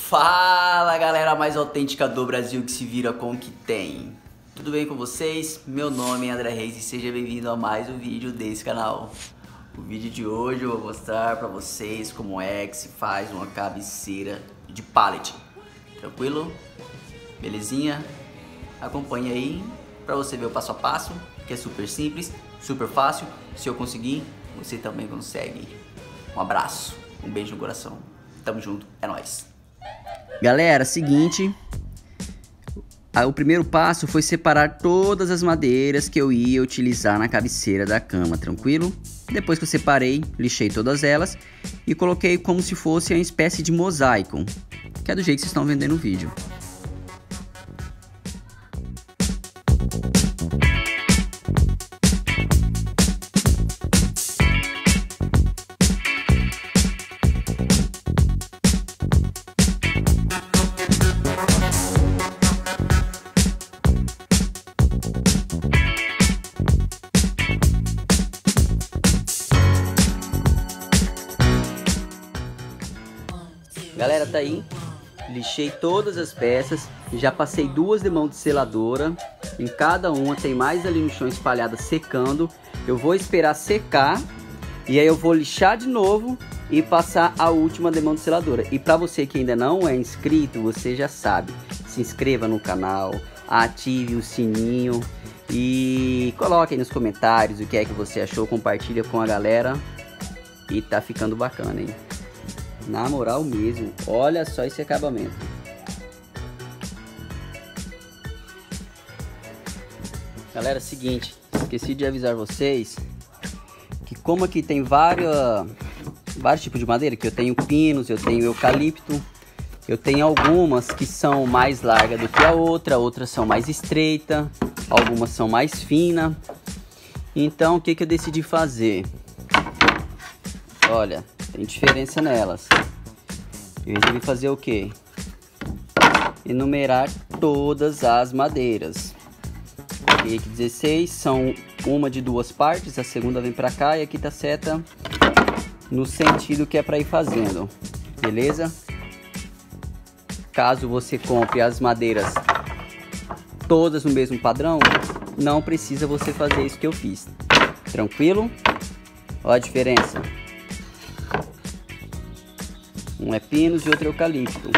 Fala galera mais autêntica do Brasil que se vira com o que tem. Tudo bem com vocês? Meu nome é André Reis e seja bem-vindo a mais um vídeo desse canal. O vídeo de hoje eu vou mostrar pra vocês como é que se faz uma cabeceira de pallet. Tranquilo? Belezinha? Acompanhe aí pra você ver o passo a passo, que é super simples, super fácil. Se eu conseguir, você também consegue. Um abraço, um beijo no coração. Tamo junto, é nóis. Galera, seguinte, o primeiro passo foi separar todas as madeiras que eu ia utilizar na cabeceira da cama, tranquilo? Depois que eu separei, lixei todas elas e coloquei como se fosse uma espécie de mosaico, que é do jeito que vocês estão vendo no vídeo. Galera, tá aí, lixei todas as peças, já passei duas de mão de seladora, em cada uma tem mais ali no chão espalhada secando. Eu vou esperar secar e aí eu vou lixar de novo e passar a última de mão de seladora. E para você que ainda não é inscrito, você já sabe, se inscreva no canal, ative o sininho e coloque aí nos comentários o que é que você achou, compartilha com a galera e tá ficando bacana, hein? Na moral mesmo, olha só esse acabamento. Galera, seguinte, esqueci de avisar vocês que como aqui tem vários tipos de madeira, que eu tenho pinos, eu tenho eucalipto, eu tenho algumas que são mais largas do que a outra, outras são mais estreitas, algumas são mais finas. Então o que eu decidi fazer? Olha, tem diferença nelas. Eu resolvi fazer o que? Enumerar todas as madeiras. Aqui 16 são uma de duas partes, a segunda vem pra cá e aqui tá seta no sentido que é pra ir fazendo. Beleza? Caso você compre as madeiras todas no mesmo padrão, não precisa você fazer isso que eu fiz. Tranquilo? Olha a diferença. Um é pinos e outro é eucalipto.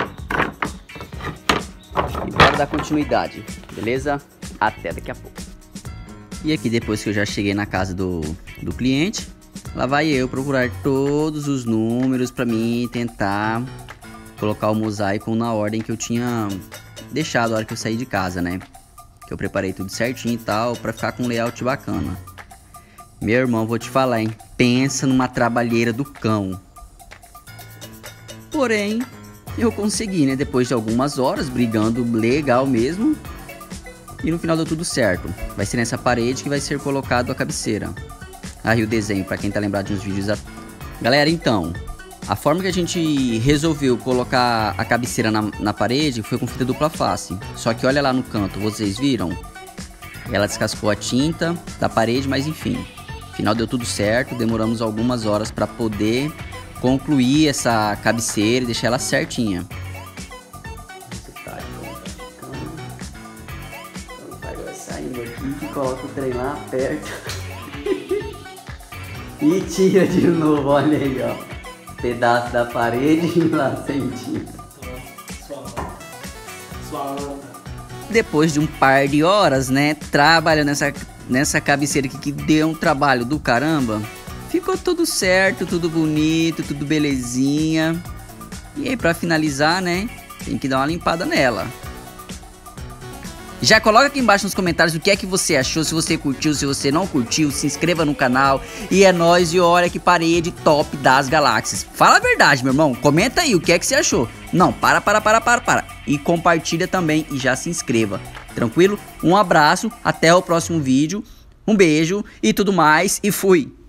E bora dar continuidade, beleza? Até daqui a pouco. E aqui depois que eu já cheguei na casa do cliente, lá vai eu procurar todos os números para mim tentar colocar o mosaico na ordem que eu tinha deixado na hora que eu saí de casa, né? Que eu preparei tudo certinho e tal, para ficar com um layout bacana. Meu irmão, vou te falar, hein? Pensa numa trabalheira do cão. Porém, eu consegui, né? Depois de algumas horas brigando legal mesmo. E no final deu tudo certo. Vai ser nessa parede que vai ser colocado a cabeceira. Aí o desenho, pra quem tá lembrado de uns vídeos. Galera, então, a forma que a gente resolveu colocar a cabeceira na parede foi com fita dupla face. Só que olha lá no canto, vocês viram? Ela descascou a tinta da parede, mas enfim. No final deu tudo certo, demoramos algumas horas pra poder concluir essa cabeceira e deixar ela certinha. Então vai saindo aqui que coloca o trem lá perto e tira de novo, olha aí, ó. Pedaço da parede e lá sem tinta. Depois de um par de horas, né, trabalhando nessa cabeceira aqui que deu um trabalho do caramba. Ficou tudo certo, tudo bonito, tudo belezinha. E aí pra finalizar, né, tem que dar uma limpada nela. Já coloca aqui embaixo nos comentários o que é que você achou, se você curtiu, se você não curtiu, se inscreva no canal. E é nóis, e olha que parede top das galáxias. Fala a verdade, meu irmão, comenta aí o que é que você achou. Não, para. E compartilha também e já se inscreva. Tranquilo? Um abraço, até o próximo vídeo. Um beijo e tudo mais, e fui!